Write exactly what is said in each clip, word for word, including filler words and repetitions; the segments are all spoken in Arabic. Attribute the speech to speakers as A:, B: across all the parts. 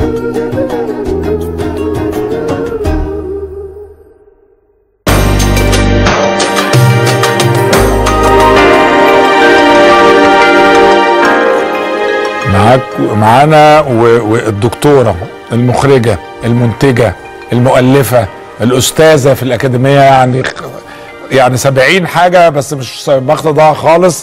A: معانا والدكتوره المخرجه المنتجه المؤلفه الاستاذه في الاكاديميه، يعني يعني سبعين حاجه بس مش باخد ضاع خالص،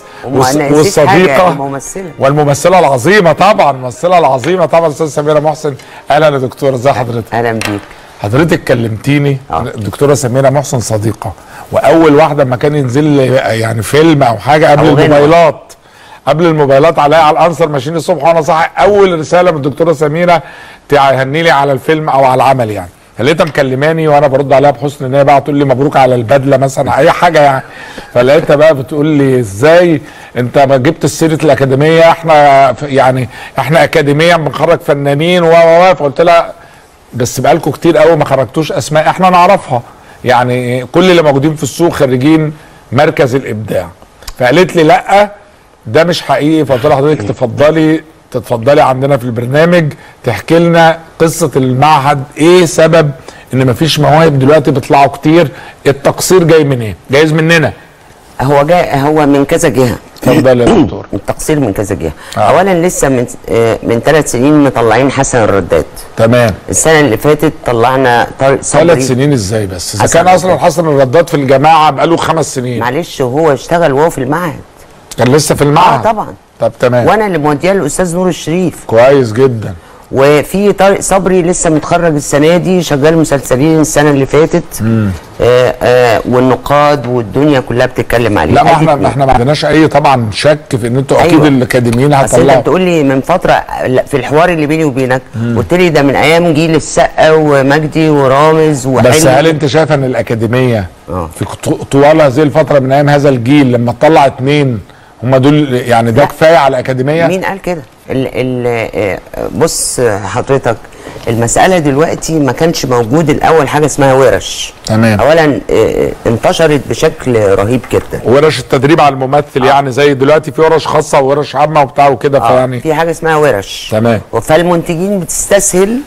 A: والصديقه
B: الممثله
A: والممثله العظيمه طبعا، الممثله العظيمه طبعا الاستاذه سميره محسن. اهلا يا دكتوره، ازي حضرتك؟
B: اهلا بيك.
A: حضرتك كلمتيني الدكتوره سميره محسن صديقه، واول واحده ما كان ينزل لي يعني فيلم او حاجه قبل الموبايلات، قبل الموبايلات عليا على الانسر ماشيين الصبح وانا صاحي، اول رساله من الدكتوره سميره تهني لي على الفيلم او على العمل، يعني فلقيتها مكلماني وانا برد عليها بحسن نيه بقى، تقول لي مبروك على البدله مثلا اي حاجه يعني، فلقيتها بقى بتقول لي ازاي انت ما جبت سيره الاكاديميه، احنا يعني احنا اكاديميه بنخرج فنانين و و فقلت لها بس بقالكم كتير قوي ما خرجتوش اسماء احنا نعرفها، يعني كل اللي موجودين في السوق خريجين مركز الابداع. فقالت لي لا ده مش حقيقي، فقلت لها حضرتك تفضلي تتفضلي عندنا في البرنامج تحكي لنا قصه المعهد، ايه سبب ان مفيش مواهب دلوقتي بيطلعوا كتير، التقصير جاي منين؟ إيه؟ جايز مننا.
B: هو جاي هو من كذا جهه.
A: اتفضل يا دكتور.
B: التقصير من كذا جهه.
A: آه.
B: اولا لسه من آه من ثلاث سنين مطلعين حسن الرداد.
A: تمام.
B: السنه اللي فاتت طلعنا طارق صبري.
A: ثلاث سنين ازاي بس؟ اذا كان اصلا حسن الرداد في الجماعه بقاله خمس سنين.
B: معلش وهو اشتغل وهو في المعهد.
A: كان لسه في المعهد؟
B: اه طبعا.
A: طب تمام.
B: وانا اللي موديها للاستاذ نور الشريف.
A: كويس جدا.
B: وفي طارق صبري لسه متخرج السنه دي، شغال مسلسلين السنه اللي فاتت. امم آه آه والنقاد والدنيا كلها بتتكلم عليه.
A: لا ما احنا احنا ما عندناش اي طبعا شك في ان انتوا اكيد الاكاديميين هتطلعوا.
B: بس انت بتقول لي من فتره في الحوار اللي بيني وبينك قلت لي ده من ايام جيل السقا ومجدي ورامز وحلمي.
A: بس هل انت شايفه ان الاكاديميه آه. في طوال هذه الفتره من ايام هذا الجيل لما تطلع اتنين هم دول يعني ده كفايه على الاكاديميه؟
B: مين قال كده؟ ال ال بص حضرتك، المساله دلوقتي ما كانش موجود الاول حاجه اسمها ورش.
A: تمام.
B: اولا انتشرت بشكل رهيب جدا
A: ورش التدريب على الممثل. آه. يعني زي دلوقتي في ورش خاصه وورش عامه وبتاع وكده. آه. فيعني
B: في حاجه اسمها ورش.
A: تمام.
B: فالمنتجين بتستسهل،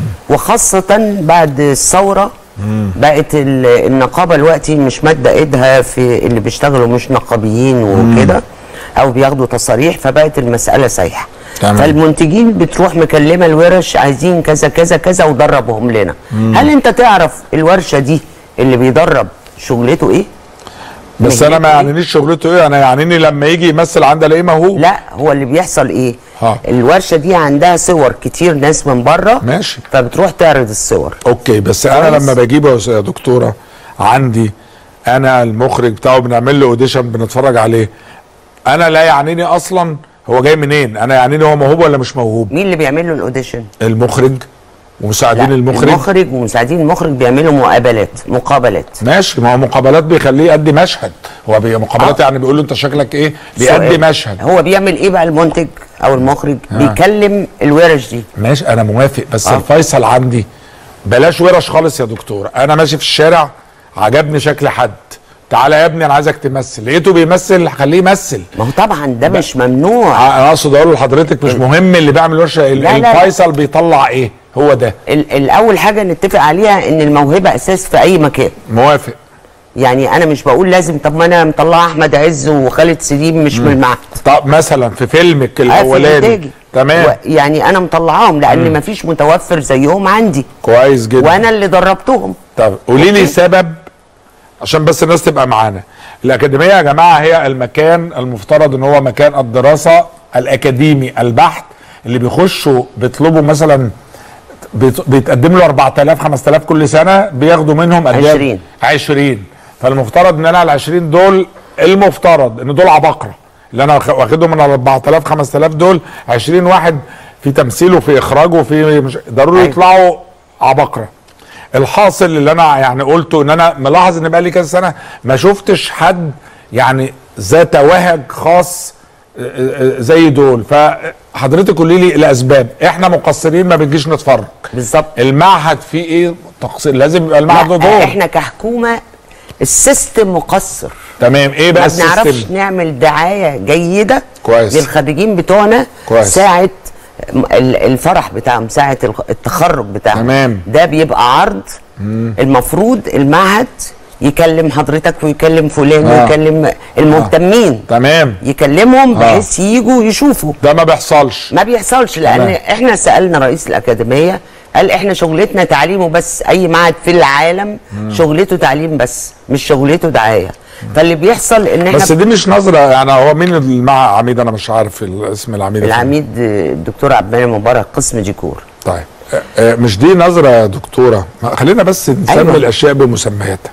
B: وخاصه بعد الثوره مم. بقت النقابه دلوقتي مش ماده ايدها في اللي بيشتغلوا مش نقابيين وكده او بياخدوا تصاريح، فبقت المساله سايحه. تمام. فالمنتجين بتروح مكلمه الورش عايزين كذا كذا كذا ودربهم لنا. مم. هل انت تعرف الورشه دي اللي بيدرب شغلته ايه؟
A: بس انا ما يعنينيش شغلته ايه، انا يعنيني لما يجي يمثل عندي الاقيه موهوب.
B: لا هو اللي بيحصل ايه؟
A: ها.
B: الورشه دي عندها صور كتير ناس من بره.
A: ماشي.
B: فبتروح تعرض الصور.
A: اوكي بس انا لما بجيبه يا دكتوره عندي انا المخرج بتاعه بنعمل له اوديشن بنتفرج عليه، انا لا يعنيني اصلا هو جاي منين، انا يعنيني هو موهوب ولا مش موهوب.
B: مين اللي بيعمل له الاوديشن؟
A: المخرج ومساعدين المخرج.
B: المخرج ومساعدين المخرج بيعملوا مقابلات مقابلات
A: ماشي، ما هو مقابلات بيخليه يأدي مشهد، هو بي مقابلات آه. يعني بيقول له انت شكلك ايه، بيأدي مشهد.
B: هو بيعمل ايه بقى المنتج او المخرج؟ آه. بيكلم الورش دي.
A: ماشي انا موافق، بس آه. الفيصل عندي بلاش ورش خالص يا دكتور. انا ماشي في الشارع عجبني شكل حد، تعالى يا ابني انا عايزك تمثل، لقيته بيمثل خليه يمثل.
B: ما هو طبعا ده مش ممنوع.
A: انا اقصد اقول لحضرتك مش مهم اللي بيعمل ورشه، الفيصل بيطلع ايه هو ده.
B: الاول حاجه نتفق عليها ان الموهبه اساس في اي مكان.
A: موافق.
B: يعني انا مش بقول لازم، طب ما انا مطلع احمد عز وخالد سليم مش مم. من المعهد.
A: طب مثلا في فيلمك الاولاني تمام،
B: يعني انا مطلعاهم لان مم. مفيش متوفر زيهم عندي.
A: كويس جدا.
B: وانا اللي دربتهم.
A: طب قولي لي سبب عشان بس الناس تبقى معانا. الأكاديمية يا جماعة هي المكان المفترض ان هو مكان الدراسة الأكاديمي البحت، اللي بيخشوا بيطلبوا مثلا بيتقدم له أربعة آلاف خمسة آلاف كل سنة، بياخدوا منهم
B: عشرين
A: عشرين. فالمفترض ان انا على العشرين دول المفترض ان دول عباقرة، اللي انا واخدهم من أربعة آلاف خمسة آلاف دول عشرين واحد في تمثيله في اخراجه في ضروري يطلعوا عباقرة. الحاصل اللي انا يعني قلته ان انا ملاحظ ان بقى لي كذا سنه ما شفتش حد يعني ذات وهج خاص زي دول. فحضرتك قولي لي الاسباب، احنا مقصرين ما بنجيش نتفرج.
B: بالظبط.
A: المعهد فيه ايه تقصير؟ لازم يبقى المعهد له دور.
B: احنا كحكومه السيستم مقصر.
A: تمام. ايه بقى السيستم؟
B: ما بنعرفش نعمل دعايه جيده
A: كويس
B: للخريجين بتوعنا.
A: كويس.
B: ساعه الفرح بتاعهم ساعه التخرج بتاعهم
A: تمام.
B: ده بيبقى عرض. مم. المفروض المعهد يكلم حضرتك ويكلم فلان آه. ويكلم المهتمين آه.
A: تمام
B: يكلمهم بحيث آه. يجوا يشوفوا.
A: ده ما بيحصلش
B: ما بيحصلش لان تمام. احنا سالنا رئيس الاكاديميه قال احنا شغلتنا تعليم وبس. اي معهد في العالم مم. شغلته تعليم بس مش شغلته دعايه. فاللي بيحصل ان احنا
A: بس دي مش نظره يعني. هو مين المع عميد؟ انا مش عارف اسم العميد.
B: العميد الدكتور عبد المنعم مبارك قسم ديكور.
A: طيب مش دي نظره يا دكتوره؟ خلينا بس نسمي أيوة. الاشياء بمسمياتها.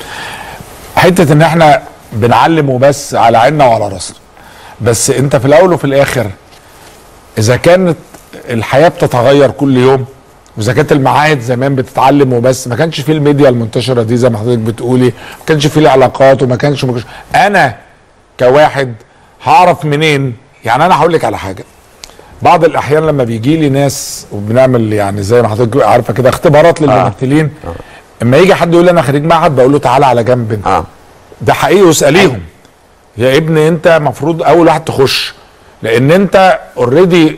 A: حته ان احنا بنعلم وبس على عيننا وعلى راسنا، بس انت في الاول وفي الاخر اذا كانت الحياه بتتغير كل يوم، واذا كانت المعاهد زمان بتتعلم وبس، ما كانش فيه الميديا المنتشره دي زي ما حضرتك بتقولي، ما كانش فيه العلاقات، وما كانش ما كانش انا كواحد هعرف منين؟ يعني انا هقول لك على حاجه. بعض الاحيان لما بيجي لي ناس وبنعمل يعني زي ما حضرتك عارفه كده اختبارات للممثلين، آه. آه. اما يجي حد يقول لي انا خريج معهد بقول له تعالى على جنب انت. اه ده حقيقي واساليهم يا ابني انت المفروض اول واحد تخش، لان انت اوريدي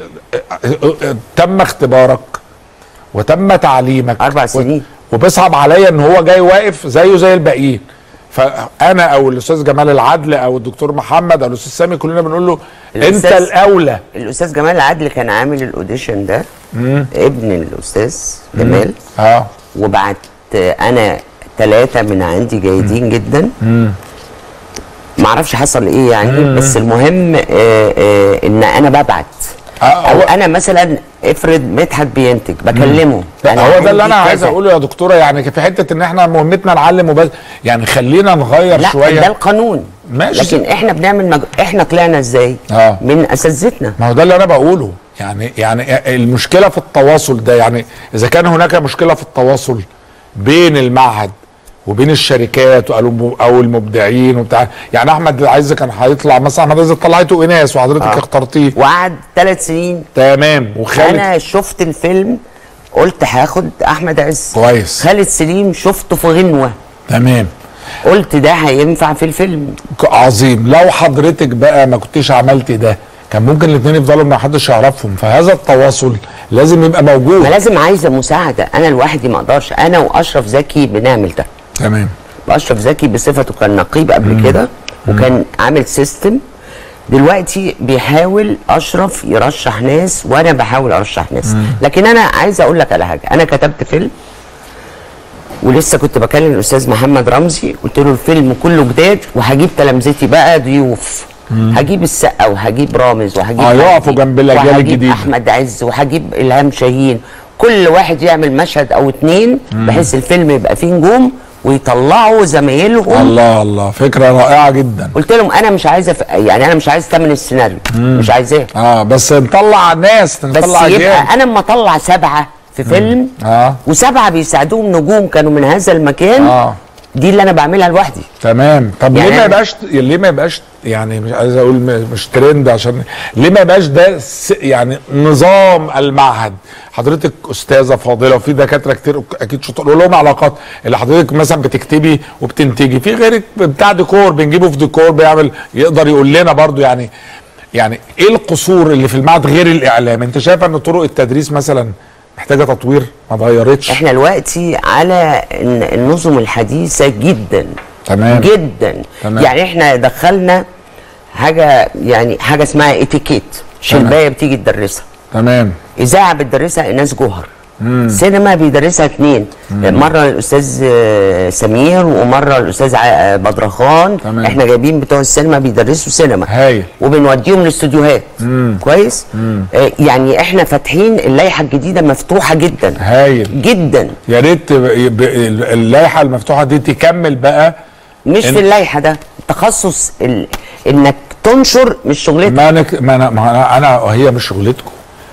A: تم اختبارك وتم تعليمك
B: اربع سنين
A: وبيصعب عليا ان هو جاي واقف زيه زي الباقيين. فانا او الاستاذ جمال العدل او الدكتور محمد او الاستاذ سامي كلنا بنقول له انت الاولى.
B: الاستاذ جمال العدل كان عامل الاوديشن ده مم. ابن الاستاذ جمال
A: اه
B: وبعت انا ثلاثه من عندي جيدين مم. جدا. مم. معرفش حصل ايه يعني. مم. بس المهم آآ آآ ان انا ببعت آه او انا مثلا افرض مدحت بينتج بكلمه.
A: هو ده اللي انا عايز اقوله يا دكتوره، يعني في حته ان احنا مهمتنا نعلم وبس، يعني خلينا نغير
B: لا
A: شويه.
B: لا ده القانون ماشي، لكن احنا بنعمل مج... احنا طلعنا ازاي؟ آه. من اساتذتنا.
A: ما هو ده اللي انا بقوله، يعني يعني المشكله في التواصل ده. يعني اذا كان هناك مشكله في التواصل بين المعهد وبين الشركات او المبدعين وبتاع، يعني احمد عز كان هيطلع مثلا، احمد عز طلعته ايناس وحضرتك آه. اخترتيه
B: وقعد ثلاث سنين
A: تمام. وخالد
B: انا شفت الفيلم قلت هاخد احمد عز
A: كويس.
B: خالد سليم شفته في غنوه
A: تمام
B: قلت ده هينفع في الفيلم
A: عظيم. لو حضرتك بقى ما كنتيش عملت ده كان ممكن الاثنين يفضلوا ما حدش يعرفهم. فهذا التواصل لازم يبقى موجود.
B: ما لازم عايزه مساعده، انا لوحدي ما اقدرش. انا واشرف زكي بنعمل ده.
A: تمام.
B: اشرف زكي بصفته كان نقيب قبل كده وكان عامل سيستم. دلوقتي بيحاول اشرف يرشح ناس وانا بحاول ارشح ناس. مم. لكن انا عايز اقول لك على حاجه، انا كتبت فيلم ولسه كنت بكلم الاستاذ محمد رمزي قلت له الفيلم كله جداد وهجيب تلامذتي بقى ضيوف. هجيب السقا وهجيب رامز وهجيب
A: اه يقفوا جنب الاجيال الجديده
B: احمد عز وهجيب الهام شاهين. كل واحد يعمل مشهد او اتنين بحيث الفيلم يبقى فيه نجوم ويطلعوا زمايلهم.
A: الله الله فكره رائعه جدا.
B: قلت لهم انا مش عايزه ف... يعني انا مش عايز ثمن السيناريو مم. مش عايزاه
A: اه بس نطلع ناس نطلع
B: بس يبقى انا اما اطلع سبعه في فيلم اه وسبعه بيساعدوهم نجوم كانوا من هذا المكان اه دي اللي انا بعملها لوحدي.
A: تمام. طب يعني ليه ما يبقاش ليه ما يبقاش يعني مش عايز اقول مش ترند، عشان ليه ما يبقاش ده يعني نظام المعهد؟ حضرتك استاذه فاضله وفي دكاتره كتير اكيد شطار لهم علاقات، اللي حضرتك مثلا بتكتبي وبتنتجي، في غيرك بتاع ديكور بنجيبه في ديكور بيعمل يقدر يقول لنا برضو يعني يعني ايه القصور اللي في المعهد غير الاعلام؟ انت شايفه ان طرق التدريس مثلا محتاجه تطوير ما اتغيرتش؟
B: احنا دلوقتي على النظم الحديثه جدا
A: تمام
B: جدا تمام. يعني احنا دخلنا حاجه يعني حاجه اسمها اتيكيت شلبايه بتيجي تدرسها.
A: تمام.
B: اذاعه بتدرسها ايناس جوهر. مم. سينما بيدرسها اثنين، مره الاستاذ سمير ومره الاستاذ بدرخان. تمام. احنا جايبين بتوع السينما بيدرسوا سينما
A: هايل
B: وبنوديهم الاستوديوهات. كويس. مم. آه يعني احنا فاتحين اللائحه الجديده مفتوحه جدا
A: هايل جدا. يا ريت اللائحه المفتوحه دي تكمل بقى.
B: مش إن... في اللائحه ده تخصص ال... انك تنشر مش شغلتك.
A: ما انا ما انا, ما أنا هي مش شغلتكم،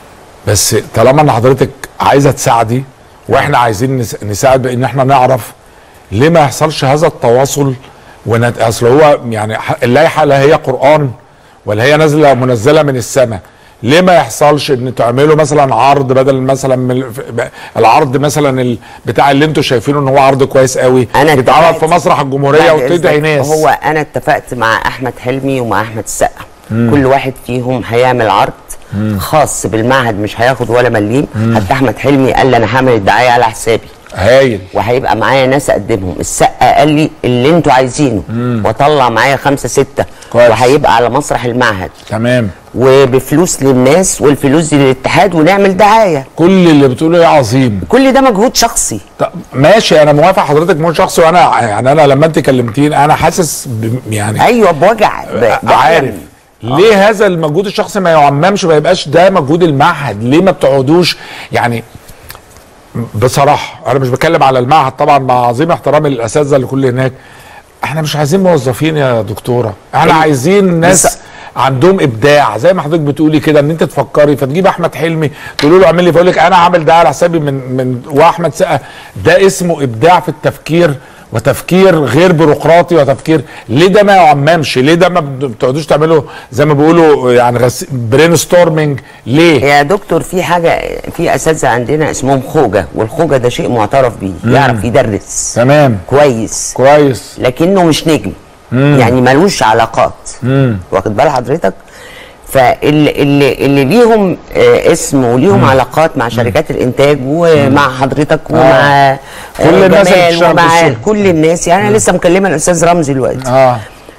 A: بس طالما ان حضرتك عايزه تساعدي واحنا عايزين نساعد بان احنا نعرف ليه ما يحصلش هذا التواصل. ونت... اصل هو يعني اللائحه لا هي قران ولا هي نازله منزله من السماء. ليه ما يحصلش ان تعملوا مثلا عرض بدل مثلا من العرض مثلا بتاع اللي انتوا شايفينه ان هو عرض كويس قوي بيتعرض في مسرح الجمهوريه وتدعي ناس؟
B: هو انا اتفقت مع احمد حلمي ومع احمد السقا كل واحد فيهم هيعمل عرض خاص بالمعهد مش هياخد ولا مليم. حتى احمد حلمي قال لي انا هعمل الدعايه على حسابي.
A: هايل.
B: وهيبقى معايا ناس اقدمهم. السقا قال لي اللي انتوا عايزينه، واطلع معايا خمسه سته
A: كويس.
B: وهيبقى على مسرح المعهد.
A: تمام.
B: وبفلوس للناس والفلوس دي للاتحاد ونعمل دعايه.
A: كل اللي بتقوله ايه عظيم.
B: كل ده مجهود شخصي.
A: طب ماشي، انا موافق حضرتك مجهود شخصي، وانا يعني انا لما انت كلمتيني انا حاسس يعني
B: ايوه بوجع ب-
A: عارف
B: بألم.
A: ليه آه. هذا المجهود الشخصي ما يعممش، ما يبقاش ده مجهود المعهد؟ ليه ما بتقعدوش يعني؟ بصراحه انا مش بتكلم على المعهد طبعا، مع عظيم احترامي للاساتذه اللي كل هناك، احنا مش عايزين موظفين يا دكتوره، احنا
B: إيه؟
A: عايزين ناس
B: بس
A: عندهم ابداع زي ما حضرتك بتقولي كده، ان انت تفكري فتجيب احمد حلمي تقول له اعمل لي، فيقول لك انا عامل ده على حسابي من من واحمد سقا. ده اسمه ابداع في التفكير، وتفكير غير بيروقراطي، وتفكير ليه ده ما يعممش؟ ليه ده ما بتقعدوش تعملوا زي ما بيقولوا يعني غس... برين ستورمنج؟ ليه
B: يا دكتور في حاجه، في اساتذه عندنا اسمهم خوجه، والخوجه ده شيء معترف بيه، يعرف يدرس
A: تمام
B: كويس
A: كويس
B: لكنه مش نجم. مم. يعني ملوش علاقات. مم. واخد بال حضرتك؟ فاللي اللي, اللي ليهم آه اسم وليهم مم. علاقات مع شركات الانتاج ومع حضرتك ومع
A: آه. كل الناس اللي بتشتغل
B: ومع كل الناس، يعني انا لسه مكلمه الاستاذ رمزي دلوقتي.
A: اه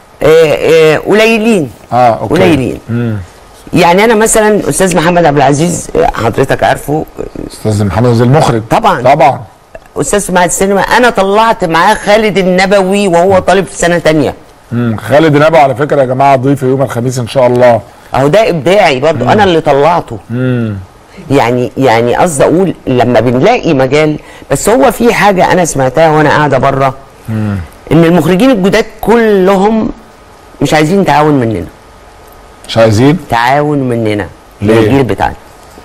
B: قليلين.
A: اه اوكي
B: قليلين. يعني انا مثلا استاذ محمد عبد العزيز حضرتك عارفه،
A: استاذ محمد عبد المخرج
B: طبعا
A: طبعا
B: استاذ في معهد السينما. انا طلعت معاه خالد النبوي وهو طالب في سنه ثانيه.
A: امم خالد النبوي على فكره يا جماعه ضيف يوم الخميس ان شاء الله.
B: اهو ده ابداعي برضو. مم. انا اللي طلعته.
A: امم
B: يعني يعني قصدي اقول لما بنلاقي مجال. بس هو في حاجه انا سمعتها وانا قاعده بره، ان المخرجين الجداد كلهم مش عايزين تعاون مننا.
A: مش عايزين
B: تعاون مننا
A: ليه؟
B: الجيل بتاعنا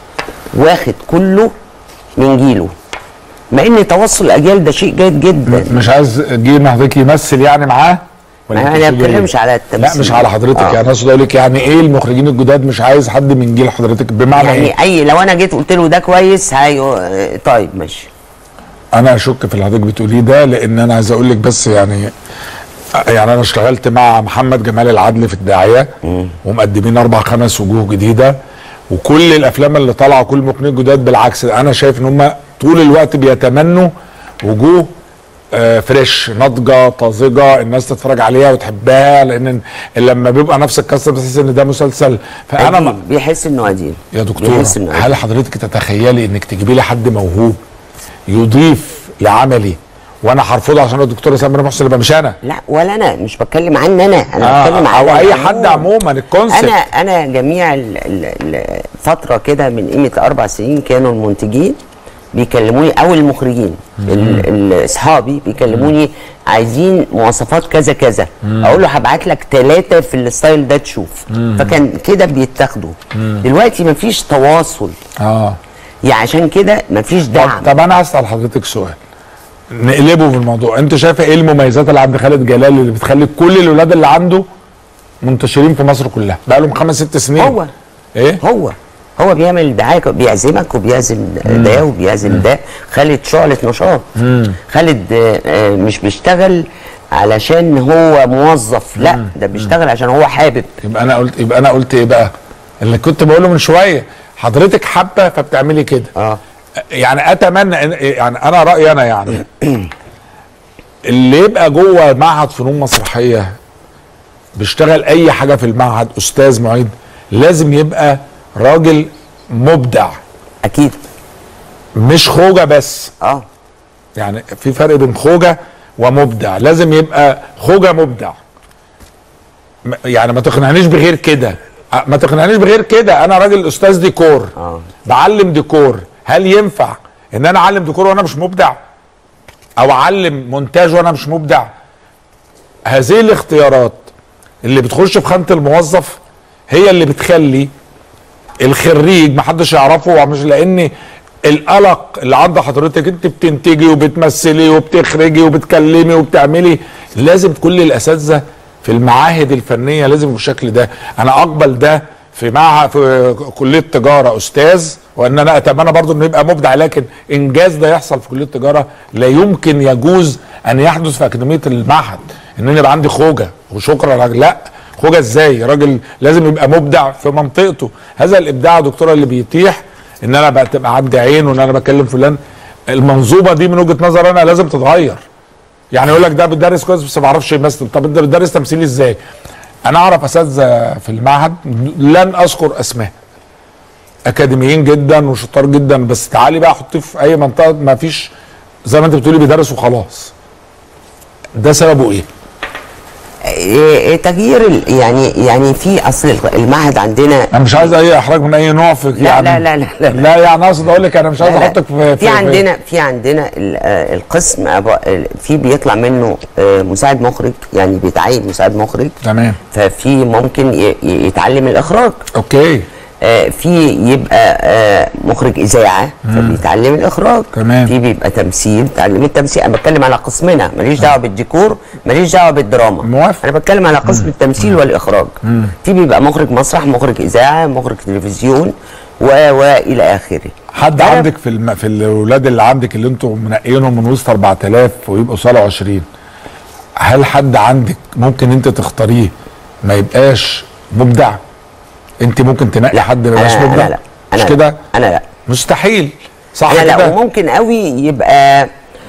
B: واخد كله من جيله، مع ان توصل الاجيال ده شيء جيد جدا.
A: مش عايز جيل حضرتك يمثل يعني معاه؟
B: انا ما بتكلمش على التمثيل،
A: لا مش على حضرتك.
B: آه.
A: يعني اقصد اقول لك يعني ايه المخرجين الجداد مش عايز حد من جيل حضرتك؟ بمعنى
B: يعني
A: ايه؟
B: اي لو انا جيت قلت له ده كويس هي طيب ماشي.
A: انا اشك في اللي حضرتك بتقوليه ده، لان انا عايز اقول لك بس يعني يعني انا اشتغلت مع محمد جمال العدل في الداعيه ومقدمين اربع خمس وجوه جديده، وكل الافلام اللي طالعه كل المخرجين الجداد بالعكس انا شايف ان هم طول الوقت بيتمنوا وجوه آه فريش ناضجه طازجه الناس تتفرج عليها وتحبها، لان لما بيبقى نفس القصه بتحس ان ده مسلسل. فانا ما
B: بيحس انه قديم
A: يا دكتور. هل حضرتك تتخيلي انك تجيبي لي حد موهوب يضيف لعملي وانا هرفضه عشان الدكتوره سميره محسن يبقى مش انا؟
B: لا ولا انا مش بتكلم عن انا انا
A: آه
B: بتكلم عن
A: او اي حد عموما. الكونسيبت
B: انا انا جميع الفتره كده من قيمه اربع سنين كانوا المنتجين بيكلموني او المخرجين اصحابي بيكلموني عايزين مواصفات كذا كذا، اقول له هبعت لك ثلاثه في الستايل ده تشوف. فكان كده بيتاخدوا. دلوقتي مفيش تواصل.
A: اه
B: يعني عشان كده مفيش دعم.
A: طب انا هسال حضرتك سؤال نقلبه في الموضوع. انت شايفه ايه المميزات اللي عند خالد جلال اللي بتخلي كل الاولاد اللي عنده منتشرين في مصر كلها بقى لهم خمس ست سنين؟
B: هو
A: ايه
B: هو هو بيعمل دعايه، بيعزمك وبيعزم ده وبيعزم ده. خالد شعلة نشاط. مم. خالد مش بيشتغل علشان هو موظف، لا مم. ده بيشتغل عشان هو حابب.
A: يبقى انا قلت يبقى انا قلت ايه بقى اللي كنت بقوله من شويه؟ حضرتك حابه فبتعملي كده.
B: اه
A: يعني اتمنى يعني انا رايي انا يعني اللي يبقى جوه معهد فنون مسرحيه بيشتغل اي حاجه في المعهد استاذ معيد لازم يبقى راجل مبدع.
B: اكيد
A: مش خوجه بس.
B: اه
A: يعني في فرق بين خوجه ومبدع. لازم يبقى خوجه مبدع. يعني ما تقنعنيش بغير كده، ما تقنعنيش بغير كده. انا راجل استاذ ديكور
B: اه
A: بعلم ديكور. هل ينفع ان انا اعلم ديكور وانا مش مبدع؟ او اعلم مونتاج وانا مش مبدع؟ هذه الاختيارات اللي بتخش في خانه الموظف هي اللي بتخلي الخريج محدش يعرفه. مش لان القلق اللي عند حضرتك انت بتنتجي وبتمثلي وبتخرجي وبتكلمي وبتعملي، لازم كل الاساتذه في المعاهد الفنيه لازم بالشكل ده. انا اقبل ده في معهد في كليه تجاره استاذ، وان انا اتمنى برضو انه يبقى مبدع، لكن انجاز ده يحصل في كليه تجاره لا يمكن يجوز ان يحدث في اكاديميه المعهد. ان انا يبقى عندي خوجه وشكرا. لا، خوجة ازاي؟ راجل لازم يبقى مبدع في منطقته. هذا الابداع يا دكتوره اللي بيتيح ان انا بقى تبقى عندي عين وان انا بكلم فلان. المنظومه دي من وجهه نظر انا لازم تتغير. يعني يقول لك ده بيدرس كويس بس ما بيعرفش يمثل. طب انت بتدرس تمثيل ازاي؟ انا اعرف اساتذه في المعهد لن اذكر اسماء، اكاديميين جدا وشطار جدا، بس تعالي بقى حطيه في اي منطقه ما فيش زي ما انت بتقولي بيدرس وخلاص. ده سببه ايه؟
B: إيه تغيير ال- يعني يعني في اصل المعهد عندنا
A: انا مش عايز اي احراج من اي نوع في
B: لا
A: يعني
B: لا لا لا لا,
A: لا يعني اقصد اقول لك انا مش عايز
B: لا لا.
A: احطك في
B: في عندنا في عندنا ال- آه، القسم أبو- ال- في بيطلع منه آه، مساعد مخرج، يعني بيتعين مساعد مخرج.
A: تمام.
B: ففي ممكن ي- ي- يتعلم الاخراج.
A: اوكي.
B: آه، في يبقى آه، مخرج اذاعه فبيتعلم الاخراج.
A: تمام.
B: في بيبقى تمثيل تعلم التمثيل. انا بتكلم على قسمنا، ماليش دعوه بالديكور، ماليش دعوه بالدراما.
A: موافق.
B: انا بتكلم على قسم التمثيل والاخراج. في بيبقى مخرج مسرح، مخرج اذاعه، مخرج تلفزيون و والى اخره.
A: حد عندك في الم... في الاولاد اللي عندك اللي انتوا منقينهم من وسط أربعة آلاف ويبقوا صالوا عشرين، هل حد عندك ممكن انت تختاريه ما يبقاش مبدع؟ انت ممكن تنقي حد ما يبقاش
B: أنا-
A: مبدع؟
B: أنا لا.
A: مش
B: أنا
A: كده؟
B: انا لا
A: مستحيل. صح
B: انا
A: كده؟
B: لا. وممكن قوي يبقى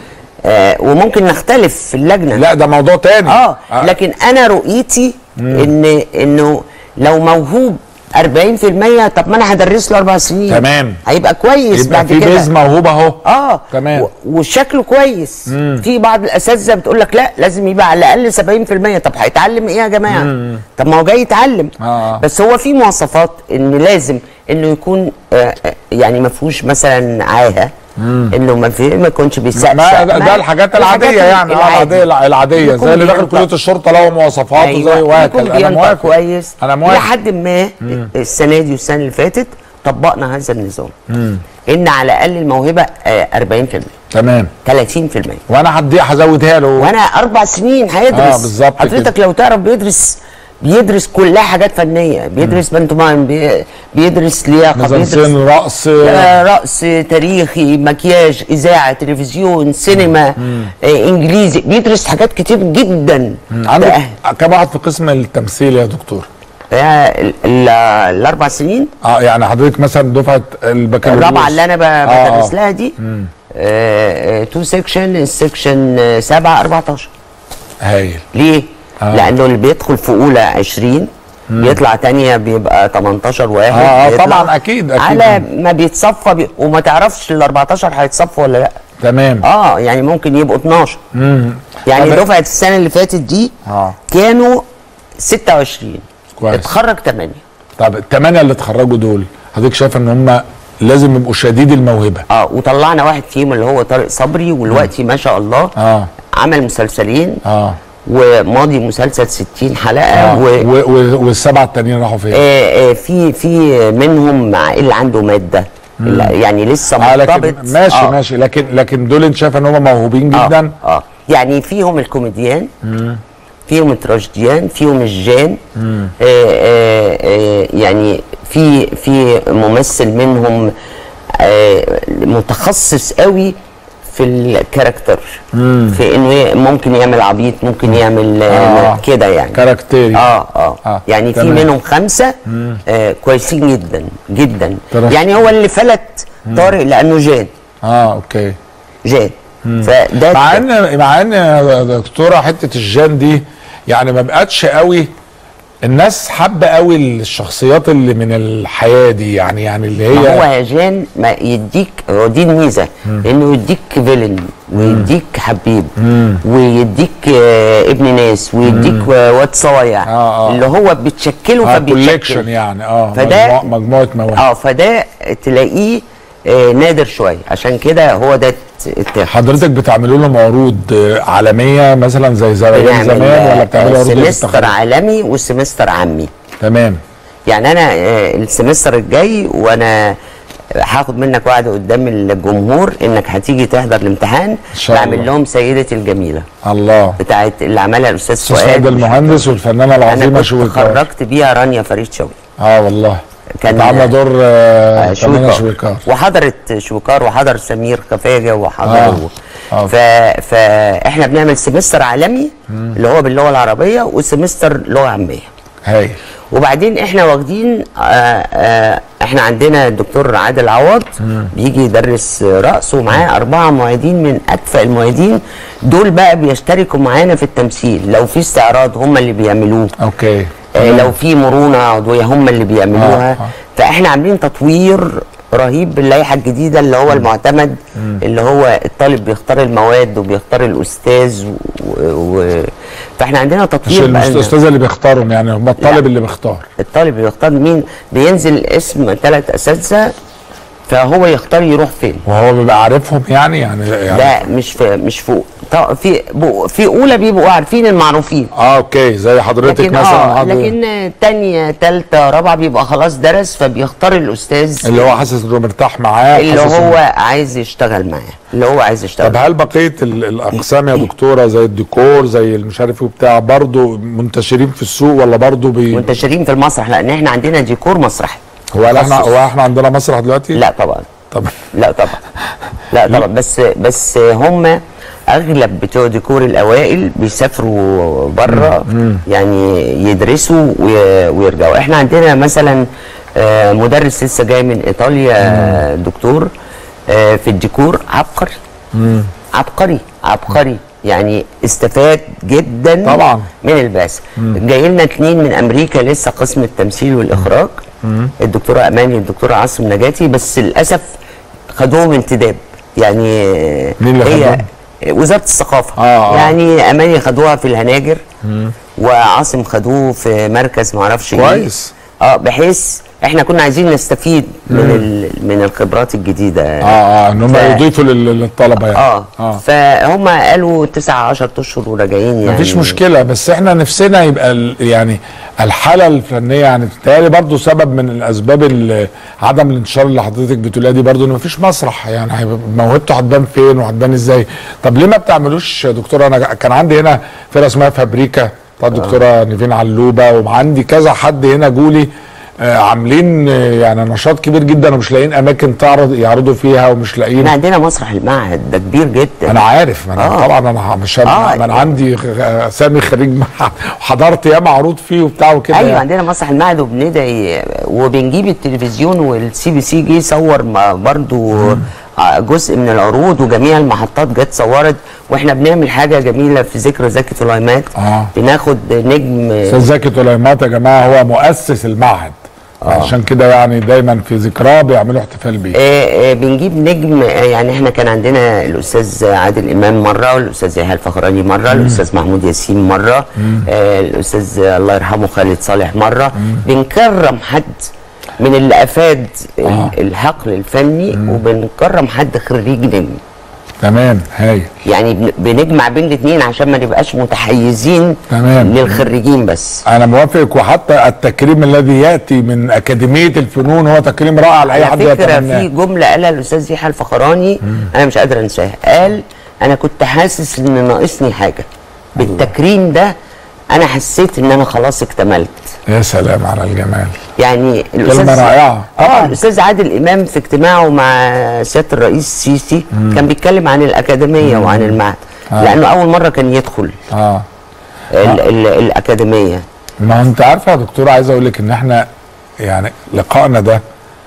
B: آه وممكن نختلف في اللجنه.
A: لا ده موضوع تاني.
B: اه, آه. لكن انا رؤيتي ان انه لو موهوب أربعين في المية، طب ما انا هدرس له اربع سنين.
A: تمام.
B: هيبقى كويس
A: يبقى
B: بعد
A: في
B: كده.
A: بيز موهوب اهو.
B: اه
A: تمام.
B: و- وشكله كويس. مم. في بعض الاساتذه بتقول لك لا لازم يبقى على الاقل سبعين في المية. طب هيتعلم ايه يا جماعه؟ مم. طب ما هو جاي يتعلم.
A: آه.
B: بس هو في مواصفات ان لازم انه يكون آه آه، يعني ما فيهوش مثلا عاهه، انه ما في ما يكونش بيسقسق.
A: ما ده, ده الحاجات العاديه يعني. اه العاديه العاديه زي اللي داخل كليه الشرطه له مواصفات
B: أيوة.
A: وزي وهكذا.
B: يكون
A: انا
B: بينطق
A: موافق
B: كويس.
A: انا موافق.
B: لحد ما السنه دي والسنه اللي فاتت طبقنا هذا النظام. مم. ان على الاقل الموهبه آه أربعين في المية.
A: تمام.
B: ثلاثين في المية.
A: وانا هدي هزودها له.
B: وانا اربع سنين هيدرس.
A: اه بالظبط.
B: حضرتك لو تعرف بيدرس بيدرس كلها حاجات فنيه، بيدرس بنتومايم، بي بيدرس لياقه، بيدرس
A: رقص
B: آه رقص تاريخي، مكياج، اذاعه، تلفزيون، سينما، آه انجليزي، بيدرس حاجات كتير جدا.
A: عندك كم واحد في قسم التمثيل يا دكتور؟
B: الاربع سنين.
A: اه يعني حضرتك مثلا دفعه البكالوريوس
B: الرابعه اللي انا بدرس آه. لها دي تو سيكشن، السيكشن سبعة أربعتاشر.
A: هايل.
B: ليه؟ آه. لانه اللي بيدخل في اولى عشرين مم. يطلع تانية بيبقى تمنتاشر واحد.
A: اه, آه طبعا اكيد اكيد
B: على ما بيتصفى بي... وما تعرفش ال أربعتاشر هيتصفوا ولا لا.
A: تمام.
B: اه يعني ممكن يبقوا اتناشر. امم يعني دفعه السنه اللي فاتت دي
A: آه.
B: كانوا ستة وعشرين.
A: كويس.
B: اتخرج تمانية.
A: طب الثمانيه اللي اتخرجوا دول حضرتك شايف ان هم لازم يبقوا شديد الموهبه؟
B: اه وطلعنا واحد فيهم اللي هو طارق صبري، ودلوقتي ما شاء الله
A: اه
B: عمل مسلسلين.
A: اه
B: وماضي مسلسل ستين حلقه.
A: آه. و... و... والسبعه التانيين راحوا فين؟
B: آه آه في في منهم مع اللي عنده ماده يعني لسه مرتبط.
A: آه لكن ماشي آه. ماشي لكن لكن دول انت شايف ان هم موهوبين جدا؟
B: اه, آه. يعني فيهم الكوميديان، مم. فيهم التراجيديان، فيهم الجان. آه آه آه يعني في في ممثل منهم آه متخصص قوي في الكاركتر، مم. في انه ممكن يعمل عبيط، ممكن يعمل آه. كده يعني
A: كاركتيري.
B: اه اه, آه. يعني في منهم خمسه آه كويسين جدا جدا. ترش. يعني هو اللي فلت طارق لانه جان.
A: اه اوكي.
B: جان. فده
A: مع ان مع ان يا دكتوره حته الجان دي يعني ما بقتش قوي الناس حابه قوي الشخصيات اللي من الحياه دي يعني يعني اللي هي
B: ما هو يا جان ما يديك، هو دي الميزه انه يديك فيلن ويديك حبيب مم. ويديك آه ابن ناس ويديك واد صايع
A: آه آه.
B: اللي هو بتشكله
A: آه
B: فبيتشكل
A: يعني اه
B: فده
A: مجموعه مواهب.
B: اه فده تلاقيه آه نادر شويه، عشان كده هو ده التاخد.
A: حضرتك بتعملوا لهم عروض عالميه مثلا زي زمان زمان ولا بتعملوا عروض
B: سمستر عالمي وسمستر عامي؟
A: تمام.
B: يعني انا السمستر الجاي وانا هاخد منك وعد قدام الجمهور انك هتيجي تحضر الامتحان، بعمل لهم سيدتي الجميله
A: الله
B: بتاعت اللي عملها الاستاذ
A: فؤاد المهندس والفنانه العظيمه شويكار.
B: انا خرجت بيها رانيا فريد شوقي.
A: اه والله كانت عامله دور آه
B: شويكار.
A: شويكار
B: وحضرت شويكار وحضر سمير خفاجه وحضر
A: آه. آه.
B: ف... فاحنا بنعمل سمستر عالمي مم. اللي هو باللغه العربيه وسمستر لغه عاميه.
A: هايل.
B: وبعدين احنا واخدين آه آه احنا عندنا الدكتور عادل عوض بيجي يدرس رقص، ومعاه اربعه معيدين من اكفأ المعيدين. دول بقى بيشتركوا معانا في التمثيل، لو في استعراض هم اللي بيعملوه.
A: اوكي.
B: آه لو في مرونه عضويه هم اللي بيعملوها. آه. آه. فاحنا عاملين تطوير رهيب باللائحه الجديده اللي هو المعتمد، مم. اللي هو الطالب بيختار المواد وبيختار الاستاذ و... و... فاحنا عندنا تطوير.
A: مش الاستاذ اللي بيختارهم، يعني هم الطالب اللي بيختار.
B: الطالب بيختار مين، بينزل اسم ثلاث اساتذه فهو يختار يروح فين.
A: وهو بيبقى عارفهم يعني يعني, يعني
B: لا مش في مش فوق في في اولى بيبقوا عارفين المعروفين.
A: اه اوكي زي حضرتك
B: لكن
A: مثلا.
B: اه لكن ثانيه ثالثه رابعه بيبقى خلاص درس، فبيختار الاستاذ
A: اللي هو حاسس انه مرتاح معاه،
B: اللي هو عايز يشتغل معاه، اللي هو عايز يشتغل.
A: طب هل بقيه الاقسام يا دكتوره زي الديكور زي مش عارف ايه وبتاع برضه منتشرين في السوق ولا برضه بي...
B: منتشرين في المسرح؟ لان احنا عندنا ديكور مسرحي.
A: هو احنا هو احنا عندنا مسرح دلوقتي؟
B: لا طبعا.
A: طبعا
B: لا طبعا. لا طبعا. بس بس هم اغلب بتوع ديكور الاوائل بيسافروا بره يعني يدرسوا ويرجعوا. احنا عندنا مثلا مدرس لسه جاي من ايطاليا، دكتور في الديكور عبقري. مم. عبقري عبقري يعني استفاد جدا
A: طبعا
B: من البعثه. جاي لنا اثنين من امريكا لسه قسم التمثيل والاخراج، مم. الدكتوره اماني والدكتوره عاصم نجاتي، بس للاسف خدوهم انتداب. يعني
A: مين اللي
B: هي وزاره الثقافه.
A: آه
B: يعني اماني خدوها في الهناجر، مم. وعاصم خدوه في مركز معرفش ايه.
A: كويس.
B: اه بحيث احنا كنا عايزين نستفيد مم. من من الخبرات الجديده.
A: اه اه ان هم ف... يضيفوا للطلبه يعني.
B: اه, آه. فهم قالوا تسعة عشرة اشهر وراجعين يعني.
A: مفيش مشكله، بس احنا نفسنا يبقى يعني الحاله الفنيه يعني بتهيألي برضه سبب من الاسباب عدم الانتشار اللي حضرتك بتقولها دي برضه ان مفيش مسرح، يعني موهبته هتبان فين وهتبان ازاي؟ طب ليه ما بتعملوش يا دكتوره؟ انا كان عندي هنا فرقه اسمها فابريكا بتاع الدكتوره آه. نيفين علوبه، وعندي كذا حد هنا جولي آه عاملين آه يعني نشاط كبير جدا ومش لاقيين اماكن تعرض يعرضوا فيها ومش لاقيين.
B: احنا عندنا مسرح المعهد ده كبير جدا.
A: انا عارف، ما انا آه. طبعا انا مش آه. ما انا عندي سامي خريج معهد وحضرت ياما عروض فيه وبتاع وكده.
B: ايوه يعني. عندنا مسرح المعهد وبندعي وبنجيب التلفزيون والسي بي سي جه يصور برضه جزء من العروض، وجميع المحطات جت صورت، واحنا بنعمل حاجه جميله في ذكرى زكي طليمات. آه. بناخد نجم.
A: استاذ زكي طليمات يا جماعه هو مؤسس المعهد. آه. عشان كده يعني دايما في ذكراه بيعملوا احتفال بيه.
B: آه آه بنجيب نجم. آه يعني احنا كان عندنا الاستاذ عادل امام مره، والاستاذ يحيى الفخراني مره، مم. الاستاذ محمود ياسين مره، آه الاستاذ الله يرحمه خالد صالح مره. مم. بنكرم حد من اللي افاد آه. الحقل الفني، مم. وبنكرم حد خريج نجم.
A: تمام هايل.
B: يعني بنجمع بين الاثنين عشان ما نبقاش متحيزين
A: تمام
B: للخريجين بس.
A: انا موافق، وحتى التكريم الذي ياتي من اكاديميه الفنون هو تكريم رائع لاي حد يتمناه.
B: على فكره في جمله قالها الاستاذ يحيى الفخراني، مم. انا مش قادر انساها. قال انا كنت حاسس ان ناقصني حاجه بالتكريم ده، انا حسيت ان انا خلاص اكتملت.
A: يا سلام على الجمال.
B: يعني
A: كلمه رائعه.
B: اه الاستاذ عادل امام في اجتماعه مع سياده الرئيس السيسي مم. كان بيتكلم عن الاكاديميه مم. وعن المعهد. آه. لانه اول مره كان يدخل
A: اه
B: ال ال الاكاديميه.
A: ما انت عارفه يا دكتوره، عايز اقول لك ان احنا يعني لقائنا ده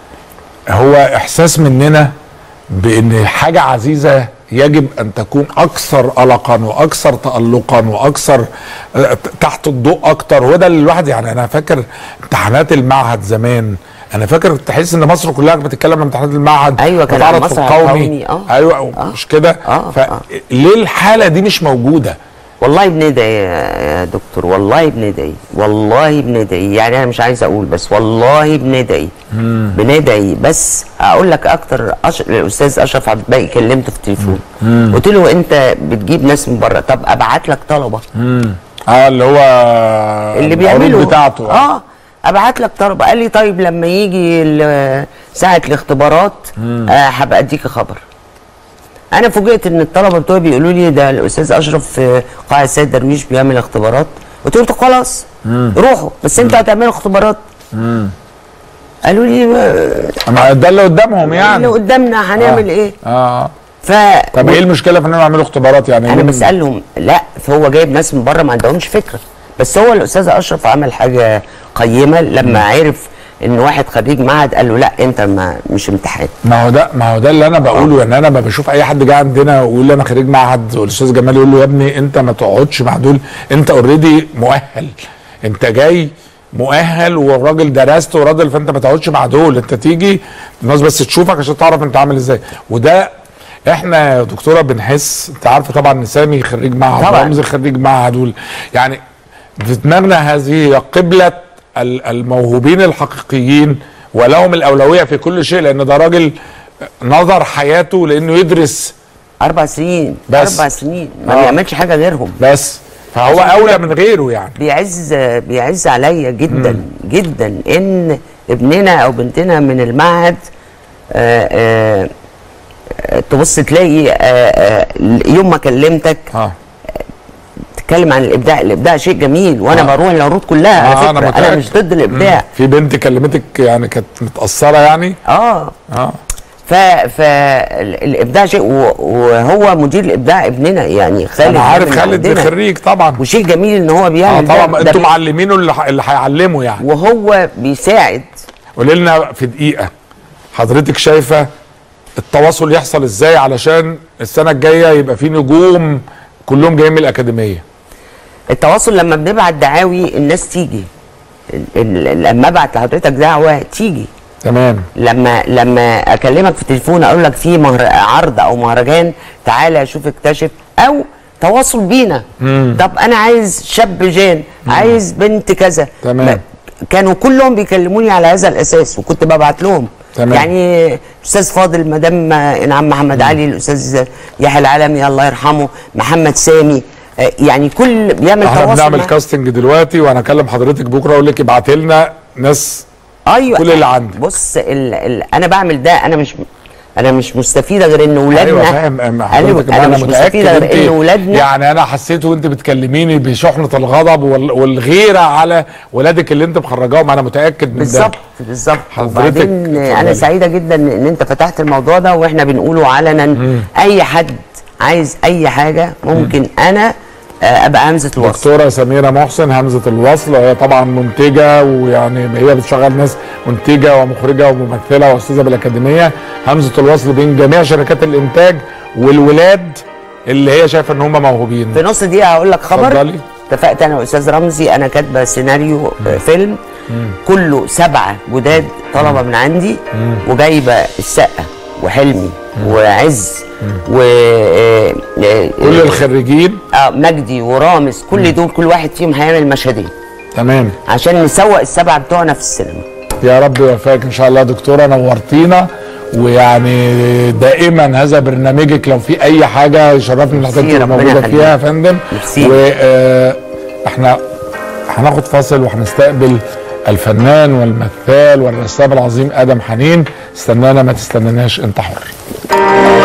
A: هو احساس مننا بان حاجه عزيزه يجب ان تكون اكثر قلقا واكثر تالقا واكثر تحت الضوء اكتر. وده اللي الواحد يعني انا فاكر امتحانات المعهد زمان، انا فاكر تحس ان مصر كلها بتتكلم عن امتحانات المعهد.
B: ايوه كان على المسرح القومي.
A: اه ايوه آه. مش كده؟
B: آه.
A: فليه الحاله دي مش موجوده؟
B: والله بندعي يا دكتور، والله بندعي، والله بندعي. يعني انا مش عايز اقول، بس والله بندعي بندعي. بس اقول لك اكتر، أش... الاستاذ اشرف عبد الباقي كلمته في التليفون، قلت له انت بتجيب ناس من بره، طب ابعت لك طلبه.
A: امم اه اللي هو
B: اللي بيعملوا
A: بتاعته.
B: اه ابعت لك طلبه. قال لي طيب لما يجي ساعه الاختبارات هبقى آه اديك خبر. انا فوجئت ان الطلبه بتوعي بيقولوا لي ده الاستاذ اشرف في قاعه السيد درويش بيعمل اختبارات. قلت لهم خلاص روحوا، بس انتوا هتعملوا اختبارات. امم قالوا لي
A: ما ده اللي قدامهم يعني،
B: اللي قدامنا هنعمل
A: آه.
B: ايه؟
A: اه
B: ف
A: طب ايه المشكله في انهم يعملوا اختبارات يعني؟
B: انا بسالهم لا، فهو جايب ناس من بره ما عندهمش فكره، بس هو الاستاذ اشرف عمل حاجه قيمه لما م. عرف ان واحد خريج معهد قال له لا انت ما مش امتحان.
A: ما هو ده ما هو ده اللي انا بقوله، ان انا ما بشوف اي حد جاي عندنا ويقول لي انا خريج معهد والاستاذ جمال يقول له يا ابني انت ما تقعدش مع دول، انت اوريدي مؤهل، انت جاي مؤهل والراجل درست وراجل، فانت ما تقعدش مع دول، انت تيجي الناس بس تشوفك عشان تعرف انت عامل ازاي. وده احنا يا دكتوره بنحس، انت عارفه طبعا ان سامي خريج معهد، رمزي خريج معهد، يعني في دماغنا هذه قبله الموهوبين الحقيقيين ولهم الاولويه في كل شيء، لان ده راجل نظر حياته لانه يدرس
B: اربع سنين
A: بس
B: اربع سنين ما
A: آه.
B: بيعملش حاجه غيرهم
A: بس، فهو اولى من غيره. يعني
B: بيعز بيعز عليا جدا مم. جدا ان ابننا او بنتنا من المعهد آآ آآ تبص تلاقي آآ يوم ما كلمتك آه. تتكلم عن الابداع، الابداع شيء جميل، وانا آه. بروح العروض كلها آه على فكره، انا, أنا مش ضد الابداع. مم.
A: في بنت كلمتك يعني كانت متاثره يعني
B: اه اه ف فالابداع شيء، وهو مدير الابداع ابننا يعني خالد.
A: انا عارف خالد خريج طبعا،
B: وشيء جميل ان هو بيعمل
A: اه طبعا. انتوا معلمينه اللي اللي هيعلمه يعني،
B: وهو بيساعد.
A: قولي لنا في دقيقه حضرتك شايفه التواصل يحصل ازاي علشان السنه الجايه يبقى في نجوم كلهم جايين من الاكاديميه؟
B: التواصل لما بنبعت دعاوي الناس تيجي، لما ابعت لحضرتك دعوه تيجي.
A: تمام.
B: لما لما اكلمك في التليفون اقول لك في مهر... عرض او مهرجان تعالى شوف اكتشف، او تواصل بينا. مم. طب انا عايز شاب جان، مم. عايز بنت كذا.
A: تمام.
B: كانوا كلهم بيكلموني على هذا الاساس وكنت ببعت لهم. تمام. يعني استاذ فاضل مدام انعام محمد مم. علي، الاستاذ يحيى العالمي الله يرحمه، محمد سامي، يعني كل بيعمل تواصل.
A: احنا بنعمل كاستنج دلوقتي وانا اكلم حضرتك بكره اقول لك ابعتي لنا ناس.
B: ايوه
A: كل اللي عندك.
B: بص ال ال انا بعمل ده، انا مش انا مش مستفيده غير ان اولادنا.
A: ايوه فاهم حضرتك،
B: انا, أنا مش مستفيده غير ان اولادنا.
A: يعني انا حسيت وانت بتكلميني بشحنه الغضب والغيره على ولادك اللي انت مخرجاهم، انا متاكد من
B: بالزبط ده بالظبط بالظبط. وبعدين انا سعيده جدا ان انت فتحت الموضوع ده واحنا بنقوله علنا. مم. اي حد عايز اي حاجه ممكن مم. انا ابقى همزه الوصل.
A: دكتوره سميره محسن همزه الوصل، وهي طبعا منتجه، ويعني هي بتشغل ناس منتجه ومخرجه وممثله واستاذه بالاكاديميه. همزه الوصل بين جميع شركات الانتاج والولاد اللي هي شايفه ان هم موهوبين.
B: في نص دقيقه هقول لك خبر. اتفضلي. اتفقت انا واستاذ رمزي، انا كاتبه سيناريو مم. فيلم مم. كله سبعه جداد طلبه من عندي، مم. وجايبه السقا وحلمي مم. وعز و
A: كل الخريجين،
B: اه مجدي ورامز، كل مم. دول كل واحد فيهم هيعمل مشهدين.
A: تمام.
B: عشان نسوق السبعه بتوعنا في السينما.
A: يا رب يوفقك ان شاء الله. دكتوره نورتينا، ويعني دائما هذا برنامجك، لو في اي حاجه يشرفني ان حضرتك تبقى موجوده فيها يا فندم. واحنا هناخد فاصل وهنستقبل الفنان والمثال والرسام العظيم ادم حنين. استنانا ما تستناناش، انت حر.